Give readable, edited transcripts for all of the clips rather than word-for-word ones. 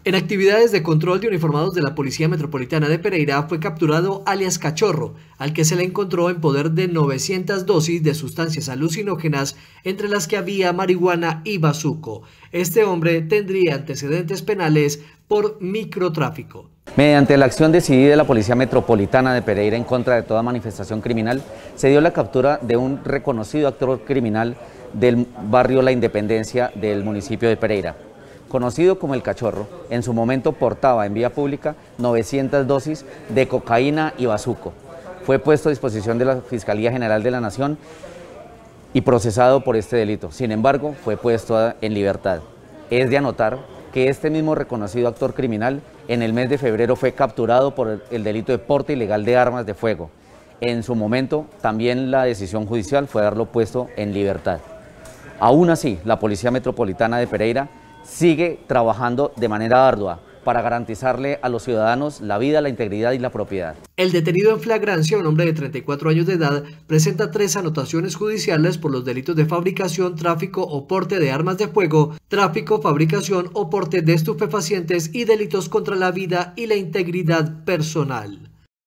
En actividades de control de uniformados de la Policía Metropolitana de Pereira fue capturado alias Cachorro, al que se le encontró en poder de 900 dosis de sustancias alucinógenas, entre las que había marihuana y bazuco. Este hombre tendría antecedentes penales por microtráfico. Mediante la acción decidida de la Policía Metropolitana de Pereira en contra de toda manifestación criminal, se dio la captura de un reconocido actor criminal del barrio La Independencia del municipio de Pereira. Conocido como el Cachorro, en su momento portaba en vía pública 900 dosis de cocaína y bazuco. Fue puesto a disposición de la Fiscalía General de la Nación y procesado por este delito. Sin embargo, fue puesto en libertad. Es de anotar que este mismo reconocido actor criminal en el mes de febrero fue capturado por el delito de porte ilegal de armas de fuego. En su momento, también la decisión judicial fue darlo puesto en libertad. Aún así, la Policía Metropolitana de Pereira sigue trabajando de manera ardua para garantizarle a los ciudadanos la vida, la integridad y la propiedad. El detenido en flagrancia, un hombre de 34 años de edad, presenta 3 anotaciones judiciales por los delitos de fabricación, tráfico o porte de armas de fuego, tráfico, fabricación o porte de estupefacientes y delitos contra la vida y la integridad personal.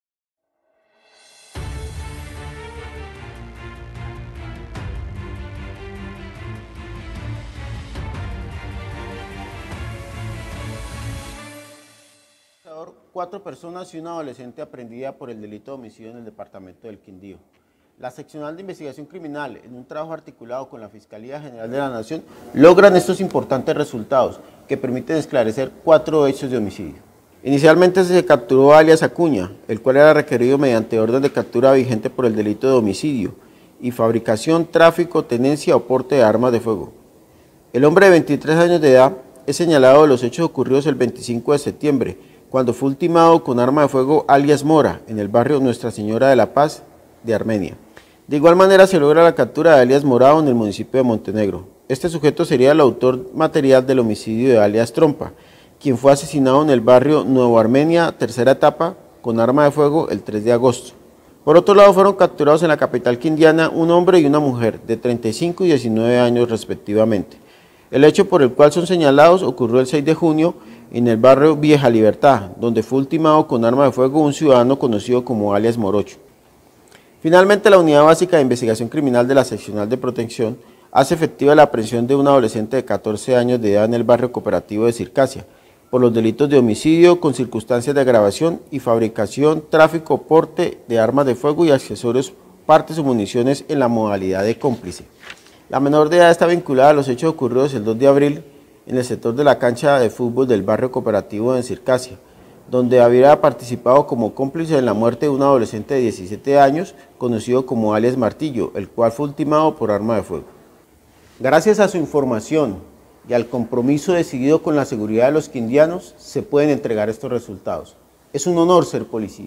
Cuatro personas y una adolescente aprendida por el delito de homicidio en el departamento del Quindío. La Seccional de Investigación Criminal, en un trabajo articulado con la Fiscalía General de la Nación, logran estos importantes resultados que permiten esclarecer 4 hechos de homicidio. Inicialmente se capturó a alias Acuña, el cual era requerido mediante orden de captura vigente por el delito de homicidio y fabricación, tráfico, tenencia o porte de armas de fuego. El hombre de 23 años de edad es señalado de los hechos ocurridos el 25 de septiembre, cuando fue ultimado con arma de fuego alias Mora, en el barrio Nuestra Señora de la Paz de Armenia. De igual manera se logra la captura de alias Morado en el municipio de Montenegro. Este sujeto sería el autor material del homicidio de alias Trompa, quien fue asesinado en el barrio Nuevo Armenia, tercera etapa, con arma de fuego el 3 de agosto. Por otro lado, fueron capturados en la capital quindiana un hombre y una mujer de 35 y 19 años respectivamente. El hecho por el cual son señalados ocurrió el 6 de junio en el barrio Vieja Libertad, donde fue ultimado con arma de fuego un ciudadano conocido como alias Morocho. Finalmente, la Unidad Básica de Investigación Criminal de la Seccional de Protección hace efectiva la aprehensión de un adolescente de 14 años de edad en el barrio cooperativo de Circasia, por los delitos de homicidio con circunstancias de agravación y fabricación, tráfico, porte de armas de fuego y accesorios, partes o municiones en la modalidad de cómplice. La menor de edad está vinculada a los hechos ocurridos el 2 de abril en el sector de la cancha de fútbol del barrio cooperativo de Circasia, donde había participado como cómplice en la muerte de un adolescente de 17 años, conocido como alias Martillo, el cual fue ultimado por arma de fuego. Gracias a su información y al compromiso decidido con la seguridad de los quindianos, se pueden entregar estos resultados. Es un honor ser policía.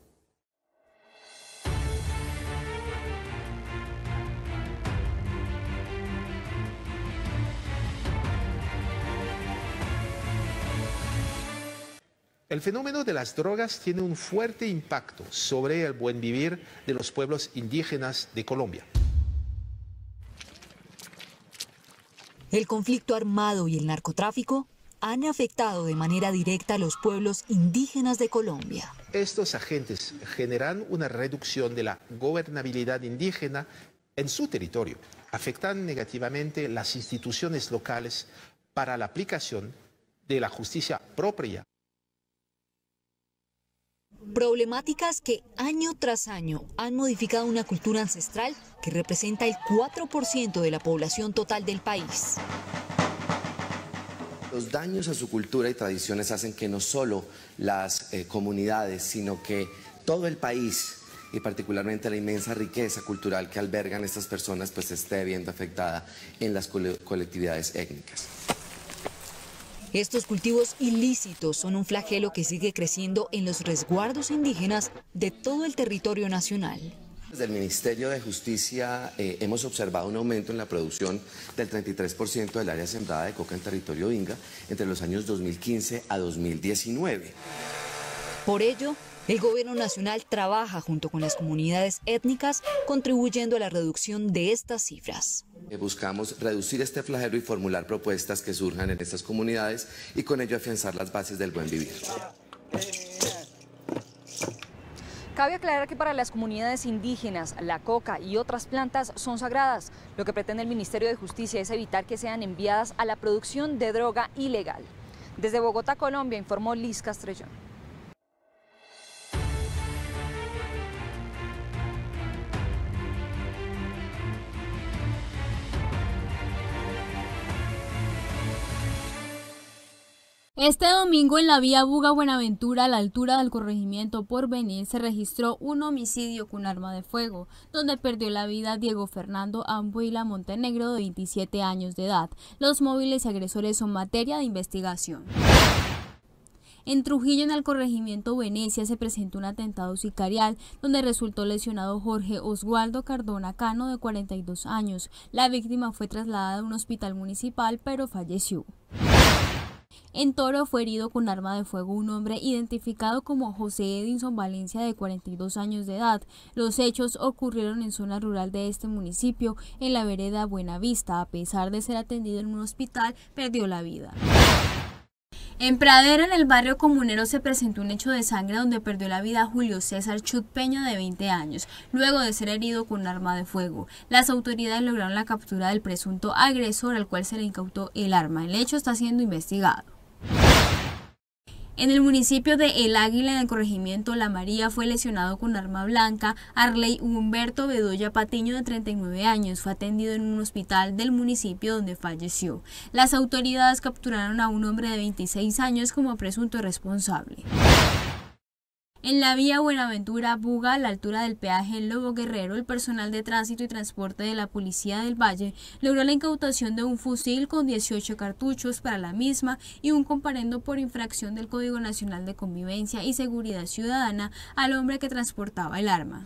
El fenómeno de las drogas tiene un fuerte impacto sobre el buen vivir de los pueblos indígenas de Colombia. El conflicto armado y el narcotráfico han afectado de manera directa a los pueblos indígenas de Colombia. Estos agentes generan una reducción de la gobernabilidad indígena en su territorio, afectan negativamente las instituciones locales para la aplicación de la justicia propia. Problemáticas que año tras año han modificado una cultura ancestral que representa el 4% de la población total del país. Los daños a su cultura y tradiciones hacen que no solo las comunidades, sino que todo el país y particularmente la inmensa riqueza cultural que albergan estas personas pues esté viendo afectada en las colectividades étnicas. Estos cultivos ilícitos son un flagelo que sigue creciendo en los resguardos indígenas de todo el territorio nacional. Desde el Ministerio de Justicia hemos observado un aumento en la producción del 33% del área sembrada de coca en territorio inga entre los años 2015 a 2019. Por ello, El gobierno nacional trabaja junto con las comunidades étnicas, contribuyendo a la reducción de estas cifras. Buscamos reducir este flagelo y formular propuestas que surjan en estas comunidades y con ello afianzar las bases del buen vivir. Cabe aclarar que para las comunidades indígenas, la coca y otras plantas son sagradas. Lo que pretende el Ministerio de Justicia es evitar que sean enviadas a la producción de droga ilegal. Desde Bogotá, Colombia, informó Liz Castrellón. Este domingo en la vía Buga-Buenaventura, a la altura del corregimiento Porvenir, se registró un homicidio con arma de fuego, donde perdió la vida Diego Fernando Ambuila Montenegro, de 27 años de edad. Los móviles y agresores son materia de investigación. En Trujillo, en el corregimiento Venecia, se presentó un atentado sicarial donde resultó lesionado Jorge Oswaldo Cardona Cano, de 42 años. La víctima fue trasladada a un hospital municipal, pero falleció. En Toro fue herido con arma de fuego un hombre identificado como José Edinson Valencia, de 42 años de edad. Los hechos ocurrieron en zona rural de este municipio, en la vereda Buenavista. A pesar de ser atendido en un hospital, perdió la vida. En Pradera, en el barrio Comunero, se presentó un hecho de sangre donde perdió la vida Julio César Chut Peña, de 20 años, luego de ser herido con arma de fuego. Las autoridades lograron la captura del presunto agresor, al cual se le incautó el arma. El hecho está siendo investigado. En el municipio de El Águila, en el corregimiento La María, fue lesionado con arma blanca Arley Humberto Bedoya Patiño, de 39 años. Fue atendido en un hospital del municipio, donde falleció. Las autoridades capturaron a un hombre de 26 años como presunto responsable. En la vía Buenaventura-Buga, a la altura del peaje Lobo Guerrero, el personal de tránsito y transporte de la Policía del Valle logró la incautación de un fusil con 18 cartuchos para la misma y un comparendo por infracción del Código Nacional de Convivencia y Seguridad Ciudadana al hombre que transportaba el arma.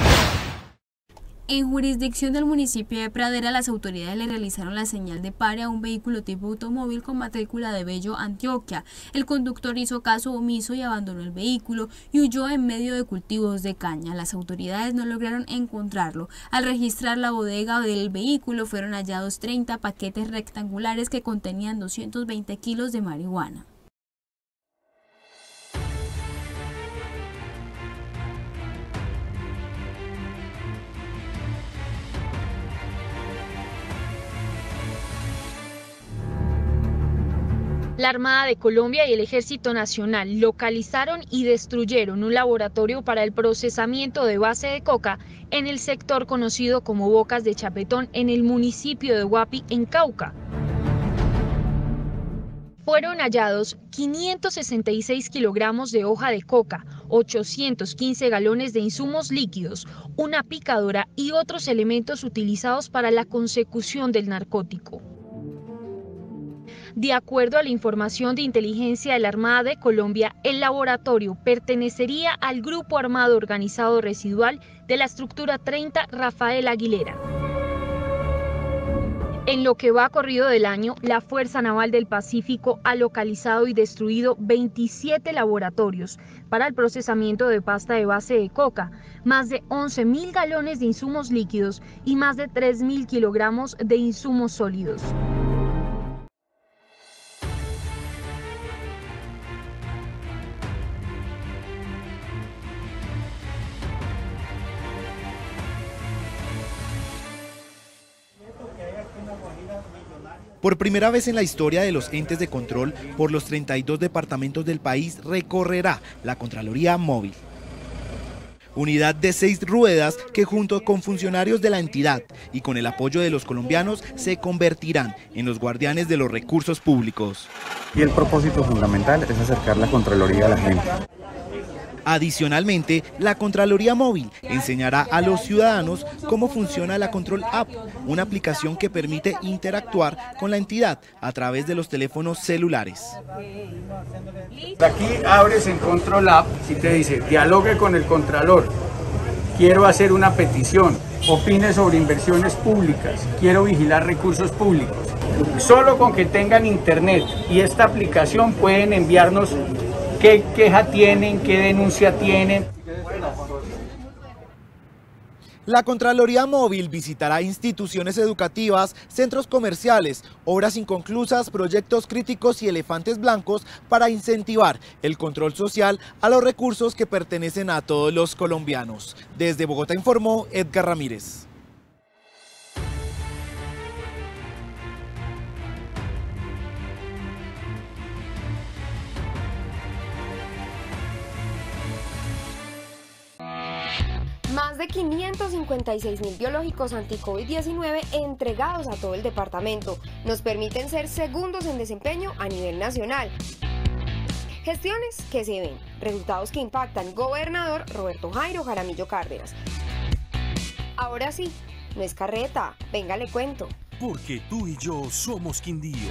En jurisdicción del municipio de Pradera, las autoridades le realizaron la señal de pare a un vehículo tipo automóvil con matrícula de Bello, Antioquia. El conductor hizo caso omiso y abandonó el vehículo y huyó en medio de cultivos de caña. Las autoridades no lograron encontrarlo. Al registrar la bodega del vehículo, fueron hallados 30 paquetes rectangulares que contenían 220 kilos de marihuana. La Armada de Colombia y el Ejército Nacional localizaron y destruyeron un laboratorio para el procesamiento de base de coca en el sector conocido como Bocas de Chapetón, en el municipio de Huapi, en Cauca. Fueron hallados 566 kilogramos de hoja de coca, 815 galones de insumos líquidos, una picadora y otros elementos utilizados para la consecución del narcótico. De acuerdo a la información de inteligencia de la Armada de Colombia, el laboratorio pertenecería al Grupo Armado Organizado Residual de la Estructura 30 Rafael Aguilera. En lo que va corrido del año, la Fuerza Naval del Pacífico ha localizado y destruido 27 laboratorios para el procesamiento de pasta de base de coca, más de 11.000 galones de insumos líquidos y más de 3.000 kilogramos de insumos sólidos. Por primera vez en la historia de los entes de control, por los 32 departamentos del país recorrerá la Contraloría Móvil. Unidad de 6 ruedas que, junto con funcionarios de la entidad y con el apoyo de los colombianos, se convertirán en los guardianes de los recursos públicos. Y el propósito fundamental es acercar la Contraloría a la gente. Adicionalmente, la Contraloría Móvil enseñará a los ciudadanos cómo funciona la Control App, una aplicación que permite interactuar con la entidad a través de los teléfonos celulares. Aquí abres en Control App y te dice, dialogue con el Contralor, quiero hacer una petición, opine sobre inversiones públicas, quiero vigilar recursos públicos. Solo con que tengan internet y esta aplicación pueden enviarnos qué queja tienen, qué denuncia tienen. La Contraloría Móvil visitará instituciones educativas, centros comerciales, obras inconclusas, proyectos críticos y elefantes blancos para incentivar el control social a los recursos que pertenecen a todos los colombianos. Desde Bogotá informó Edgar Ramírez. Más de 556.000 biológicos anti-COVID-19 entregados a todo el departamento nos permiten ser segundos en desempeño a nivel nacional. Gestiones que se ven, resultados que impactan. Gobernador Roberto Jairo Jaramillo Cárdenas. Ahora sí, no es carreta, venga le cuento. Porque tú y yo somos Quindío.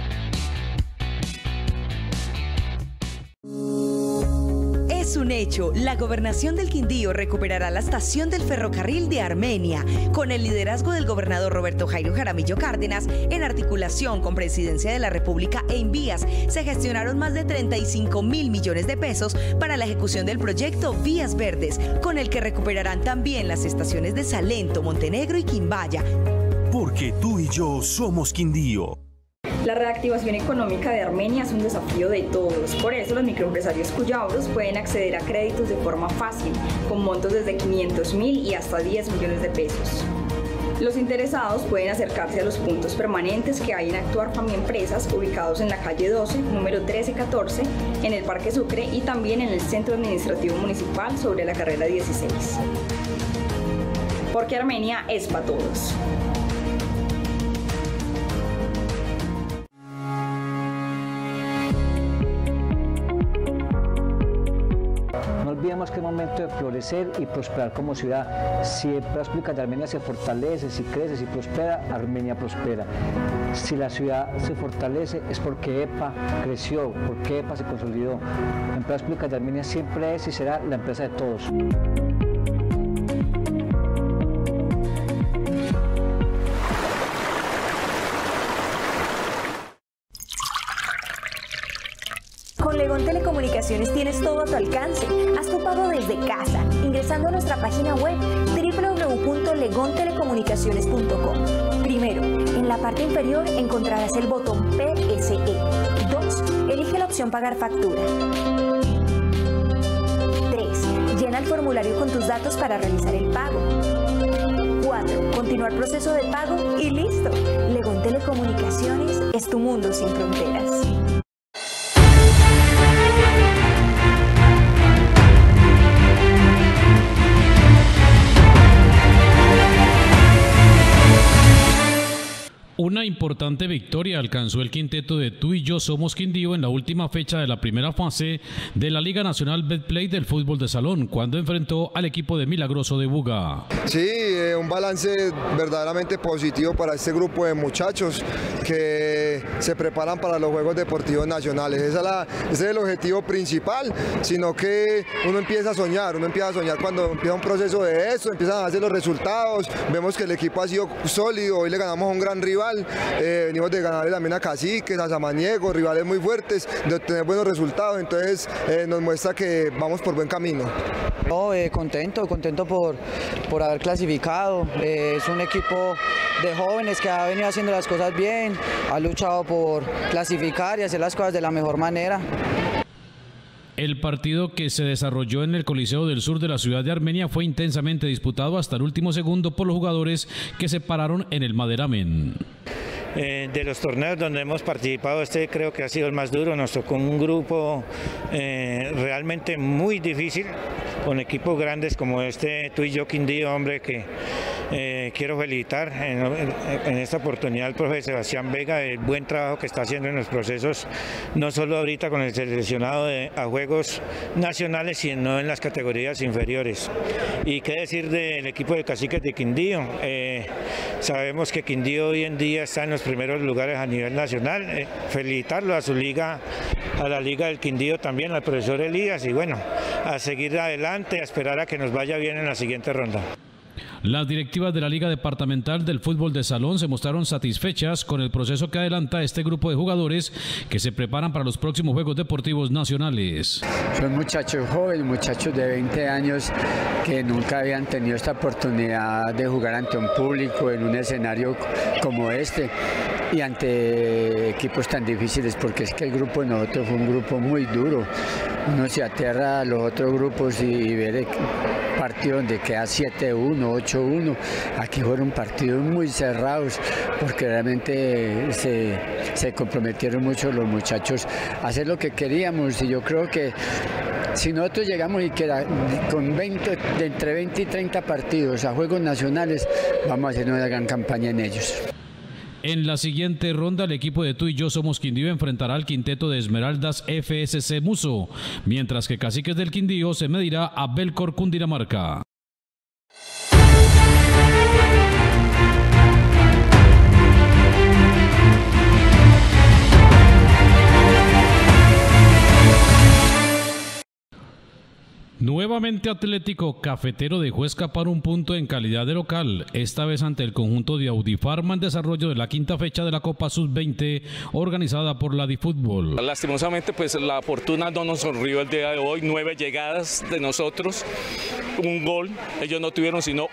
Es un hecho, la gobernación del Quindío recuperará la estación del ferrocarril de Armenia, con el liderazgo del gobernador Roberto Jairo Jaramillo Cárdenas, en articulación con Presidencia de la República e Invías. Se gestionaron más de 35.000 millones de pesos para la ejecución del proyecto Vías Verdes, con el que recuperarán también las estaciones de Salento, Montenegro y Quimbaya. Porque tú y yo somos Quindío. La reactivación económica de Armenia es un desafío de todos, por eso los microempresarios cuyabros pueden acceder a créditos de forma fácil, con montos desde 500.000 y hasta 10 millones de pesos. Los interesados pueden acercarse a los puntos permanentes que hay en Actuar Fami Empresas, ubicados en la calle 12, número 1314, en el Parque Sucre y también en el Centro Administrativo Municipal sobre la carrera 16. Porque Armenia es para todos. No olvidemos que es momento de florecer y prosperar como ciudad. Si Empresas Públicas de Armenia se fortalece, si crece, si prospera, Armenia prospera. Si la ciudad se fortalece es porque EPA creció, porque EPA se consolidó. Empresas Públicas de Armenia siempre es y será la empresa de todos. Con Legón Telecomunicaciones tienes todo a tu alcance. Haz tu pago desde casa, ingresando a nuestra página web www.legontelecomunicaciones.com. Primero, en la parte inferior encontrarás el botón PSE. 2. Elige la opción Pagar factura. 3. Llena el formulario con tus datos para realizar el pago. 4. Continuar proceso de pago y listo. Legón Telecomunicaciones es tu mundo sin fronteras. Una importante victoria alcanzó el quinteto de Tú y Yo Somos Quindío en la última fecha de la primera fase de la Liga Nacional Betplay del fútbol de salón, cuando enfrentó al equipo de Milagroso de Buga. Sí, un balance verdaderamente positivo para este grupo de muchachos que se preparan para los Juegos Deportivos Nacionales. Ese es el objetivo principal, sino que uno empieza a soñar cuando empieza un proceso de eso, empiezan a hacer los resultados, vemos que el equipo ha sido sólido, hoy le ganamos a un gran rival. Venimos de ganarle también a Caciques, a Samaniego, rivales muy fuertes, de obtener buenos resultados, entonces nos muestra que vamos por buen camino. No, contento por haber clasificado. Es un equipo de jóvenes que ha venido haciendo las cosas bien, ha luchado por clasificar y hacer las cosas de la mejor manera. El partido que se desarrolló en el Coliseo del Sur de la ciudad de Armenia fue intensamente disputado hasta el último segundo por los jugadores que se pararon en el maderamen. De los torneos donde hemos participado, este creo que ha sido el más duro. Nos tocó un grupo realmente muy difícil, con equipos grandes como este Tú y Yo Quindío, hombre, que quiero felicitar en esta oportunidad al profe Sebastián Vega, el buen trabajo que está haciendo en los procesos, no solo ahorita con el seleccionado a Juegos Nacionales, sino en las categorías inferiores. Y qué decir del equipo de Caciques de Quindío. Sabemos que Quindío hoy en día está en los primeros lugares a nivel nacional. Felicitarlo a su liga, a la Liga del Quindío también, al profesor Elías, y bueno, a seguir adelante, a esperar a que nos vaya bien en la siguiente ronda. Las directivas de la Liga Departamental del Fútbol de Salón se mostraron satisfechas con el proceso que adelanta este grupo de jugadores que se preparan para los próximos Juegos Deportivos Nacionales. Son muchachos jóvenes, muchachos de 20 años que nunca habían tenido esta oportunidad de jugar ante un público en un escenario como este y ante equipos tan difíciles, porque es que el grupo de nosotros fue un grupo muy duro. Uno se aterra a los otros grupos y ver el partido donde queda 7-1, 8-1. Aquí fueron partidos muy cerrados porque realmente se comprometieron mucho los muchachos a hacer lo que queríamos, y yo creo que si nosotros llegamos y queda con entre 20 y 30 partidos a Juegos Nacionales, vamos a hacer una gran campaña en ellos. En la siguiente ronda, el equipo de Tú y Yo Somos Quindío enfrentará al quinteto de Esmeraldas FSC Muso, mientras que Caciques del Quindío se medirá a Belcor Cundinamarca. Nuevamente Atlético Cafetero dejó escapar un punto en calidad de local, esta vez ante el conjunto de Audifarma en desarrollo de la quinta fecha de la Copa Sub-20 organizada por la DiFútbol. Lastimosamente pues la fortuna no nos sonrió el día de hoy, 9 llegadas de nosotros, un gol, ellos no tuvieron sino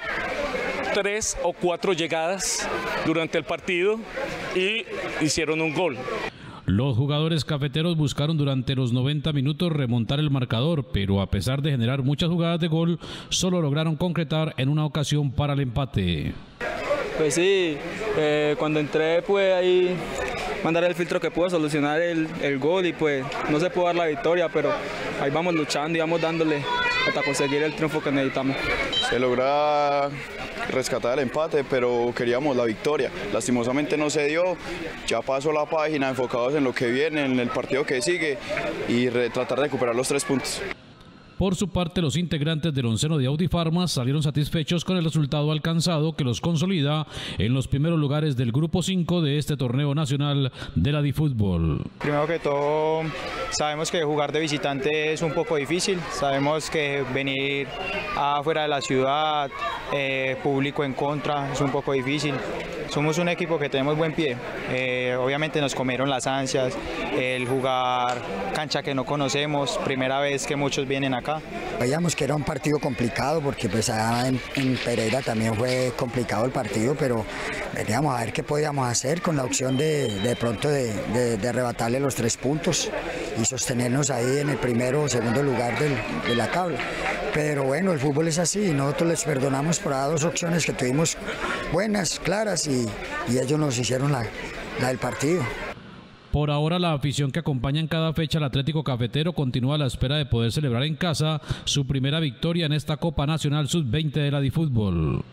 3 o 4 llegadas durante el partido y hicieron un gol. Los jugadores cafeteros buscaron durante los 90 minutos remontar el marcador, pero a pesar de generar muchas jugadas de gol, solo lograron concretar en una ocasión para el empate. Pues sí, cuando entré pude ahí mandar el filtro que pudo solucionar el gol y pues no se pudo dar la victoria, pero ahí vamos luchando y vamos dándole hasta conseguir el triunfo que necesitamos. Se logra rescatar el empate, pero queríamos la victoria. Lastimosamente no se dio, ya pasó la página, enfocados en lo que viene, en el partido que sigue y tratar de recuperar los 3 puntos. Por su parte, los integrantes del onceno de Audifarma salieron satisfechos con el resultado alcanzado, que los consolida en los primeros lugares del grupo 5 de este torneo nacional de la DiFútbol. Primero que todo, sabemos que jugar de visitante es un poco difícil, sabemos que venir afuera de la ciudad, público en contra, es un poco difícil. Somos un equipo que tenemos buen pie, obviamente nos comieron las ansias, el jugar cancha que no conocemos, primera vez que muchos vienen acá. Veíamos que era un partido complicado porque pues allá en Pereira también fue complicado el partido, pero veníamos a ver qué podíamos hacer con la opción de pronto de arrebatarle los 3 puntos y sostenernos ahí en el primero o segundo lugar de la tabla. Pero bueno, el fútbol es así, nosotros les perdonamos por las 2 opciones que tuvimos buenas, claras, y ellos nos hicieron la del partido. Por ahora, la afición que acompaña en cada fecha al Atlético Cafetero continúa a la espera de poder celebrar en casa su primera victoria en esta Copa Nacional Sub-20 de la DiFútbol.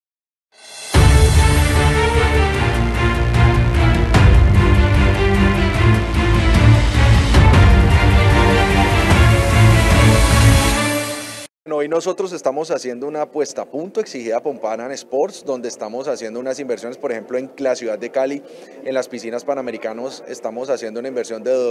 Hoy nosotros estamos haciendo una puesta a punto exigida por Pan Sports, donde estamos haciendo unas inversiones, por ejemplo, en la ciudad de Cali, en las piscinas panamericanos, estamos haciendo una inversión de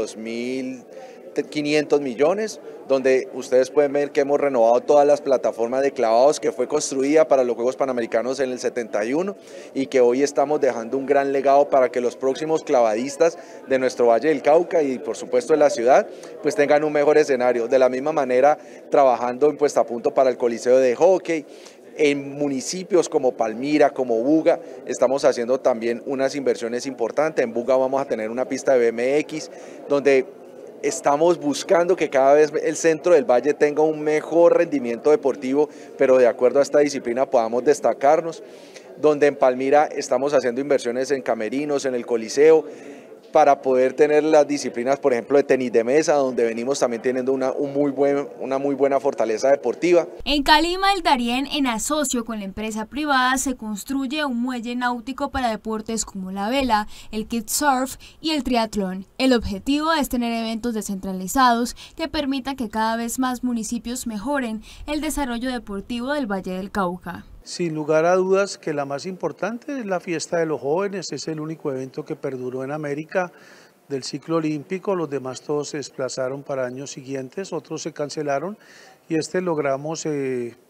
2.500 millones, donde ustedes pueden ver que hemos renovado todas las plataformas de clavados que fue construida para los Juegos Panamericanos en el 71 y que hoy estamos dejando un gran legado para que los próximos clavadistas de nuestro Valle del Cauca y por supuesto de la ciudad pues tengan un mejor escenario. De la misma manera, trabajando en puesta a punto para el Coliseo de Hockey. En municipios como Palmira, como Buga, estamos haciendo también unas inversiones importantes. En Buga vamos a tener una pista de BMX, donde estamos buscando que cada vez el centro del valle tenga un mejor rendimiento deportivo, pero de acuerdo a esta disciplina podamos destacarnos. Donde en Palmira estamos haciendo inversiones en camerinos, en el Coliseo, para poder tener las disciplinas, por ejemplo, de tenis de mesa, donde venimos también teniendo una muy buena fortaleza deportiva. En Calima, el Darién, en asocio con la empresa privada, se construye un muelle náutico para deportes como la vela, el kitesurf y el triatlón. El objetivo es tener eventos descentralizados que permitan que cada vez más municipios mejoren el desarrollo deportivo del Valle del Cauca. Sin lugar a dudas que la más importante es la fiesta de los jóvenes, es el único evento que perduró en América del ciclo olímpico, los demás todos se desplazaron para años siguientes, otros se cancelaron y logramos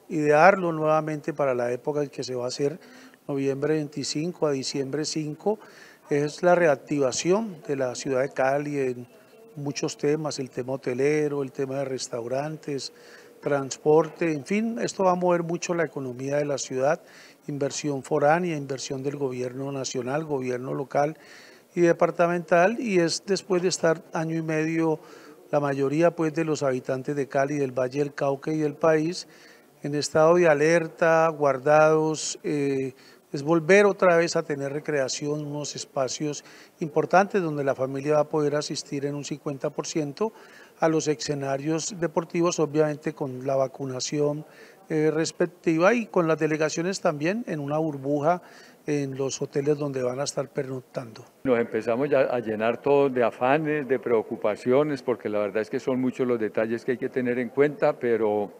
idearlo nuevamente para la época en que se va a hacer, noviembre 25 a diciembre 5, es la reactivación de la ciudad de Cali en muchos temas, el tema hotelero, el tema de restaurantes, transporte, en fin, esto va a mover mucho la economía de la ciudad, inversión foránea, inversión del gobierno nacional, gobierno local y departamental, y es después de estar año y medio la mayoría pues de los habitantes de Cali, del Valle del Cauca y del país en estado de alerta, guardados, es volver otra vez a tener recreación, unos espacios importantes donde la familia va a poder asistir en un 50% a los escenarios deportivos, obviamente con la vacunación respectiva y con las delegaciones también en una burbuja en los hoteles donde van a estar pernoctando. Nos empezamos ya a llenar todos de afanes, de preocupaciones, porque la verdad es que son muchos los detalles que hay que tener en cuenta, pero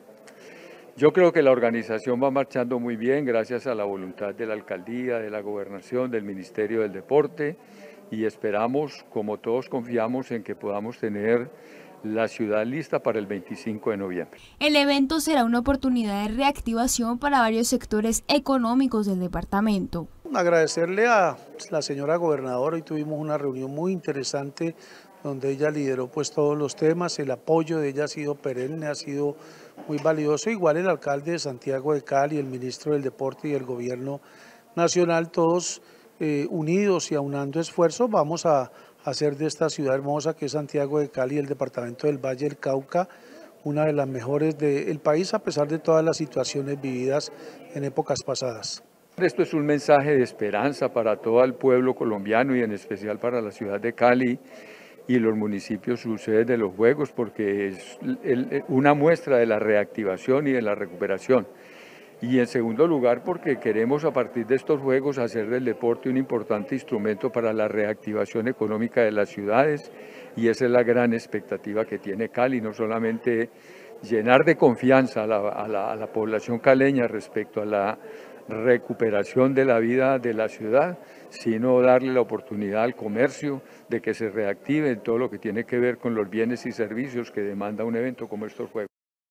yo creo que la organización va marchando muy bien gracias a la voluntad de la alcaldía, de la gobernación, del Ministerio del Deporte, y esperamos, como todos confiamos, en que podamos tener la ciudad lista para el 25 de noviembre. El evento será una oportunidad de reactivación para varios sectores económicos del departamento. Agradecerle a la señora gobernadora, hoy tuvimos una reunión muy interesante donde ella lideró pues todos los temas, el apoyo de ella ha sido perenne, ha sido muy valioso, igual el alcalde de Santiago de Cali, el ministro del Deporte y el gobierno nacional, todos unidos y aunando esfuerzos, vamos a hacer de esta ciudad hermosa que es Santiago de Cali, el departamento del Valle del Cauca, una de las mejores del país a pesar de todas las situaciones vividas en épocas pasadas. Esto es un mensaje de esperanza para todo el pueblo colombiano y en especial para la ciudad de Cali y los municipios suceden de los Juegos, porque es una muestra de la reactivación y de la recuperación. Y en segundo lugar, porque queremos a partir de estos Juegos hacer del deporte un importante instrumento para la reactivación económica de las ciudades, y esa es la gran expectativa que tiene Cali, no solamente llenar de confianza a la población caleña respecto a la recuperación de la vida de la ciudad, sino darle la oportunidad al comercio de que se reactive en todo lo que tiene que ver con los bienes y servicios que demanda un evento como estos Juegos.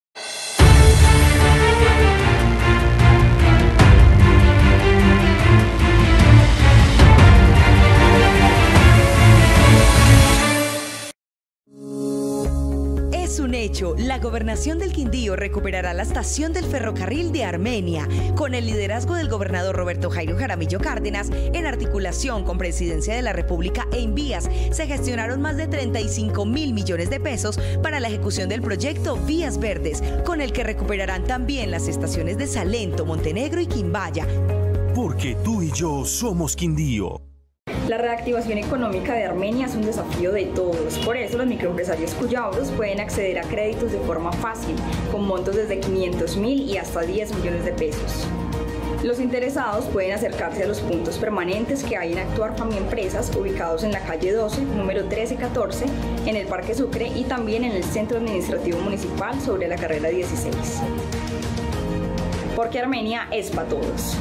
Es un hecho, la gobernación del Quindío recuperará la estación del ferrocarril de Armenia, con el liderazgo del gobernador Roberto Jairo Jaramillo Cárdenas, en articulación con Presidencia de la República e Invías. Se gestionaron más de 35.000 millones de pesos para la ejecución del proyecto Vías Verdes, con el que recuperarán también las estaciones de Salento, Montenegro y Quimbaya. Porque tú y yo somos Quindío. La reactivación económica de Armenia es un desafío de todos, por eso los microempresarios cuyabros pueden acceder a créditos de forma fácil, con montos desde 500.000 y hasta 10 millones de pesos. Los interesados pueden acercarse a los puntos permanentes que hay en Actuar Fami Empresas, ubicados en la calle 12, número 1314, en el Parque Sucre y también en el Centro Administrativo Municipal sobre la carrera 16. Porque Armenia es para todos.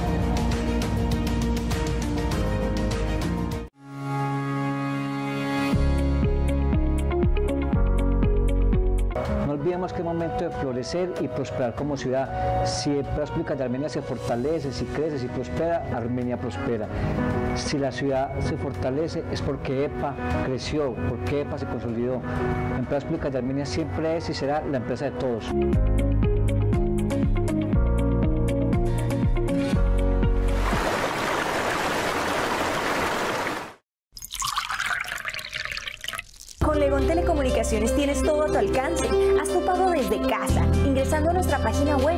No olvidemos que es momento de florecer y prosperar como ciudad. Si la República de Armenia se fortalece, si crece, si prospera, Armenia prospera. Si la ciudad se fortalece es porque EPA creció, porque EPA se consolidó. La empresa pública de Armenia siempre es y será la empresa de todos. Con Legón Telecomunicaciones tienes todo a tu alcance. Haz tu pago desde casa, ingresando a nuestra página web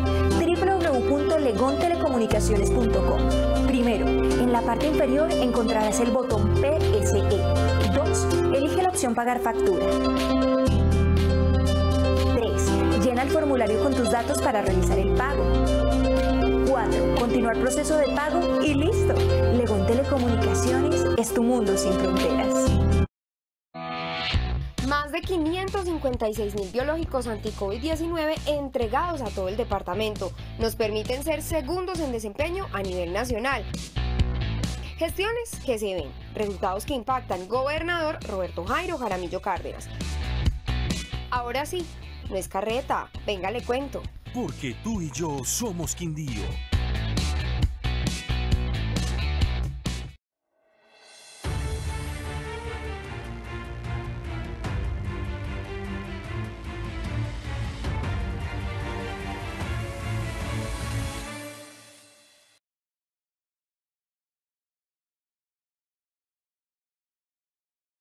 www.legontelecomunicaciones.com. Primero, en la parte inferior encontrarás el botón PSE. 2. Elige la opción Pagar factura. 3. Llena el formulario con tus datos para realizar el pago. 4. Continuar proceso de pago y listo. Legón Telecomunicaciones es tu mundo sin fronteras. Más de 556.000 biológicos anti-COVID-19 entregados a todo el departamento nos permiten ser segundos en desempeño a nivel nacional. Gestiones que se ven, resultados que impactan. Gobernador Roberto Jairo Jaramillo Cárdenas. Ahora sí, no es carreta, venga le cuento. porque tú y yo somos Quindío.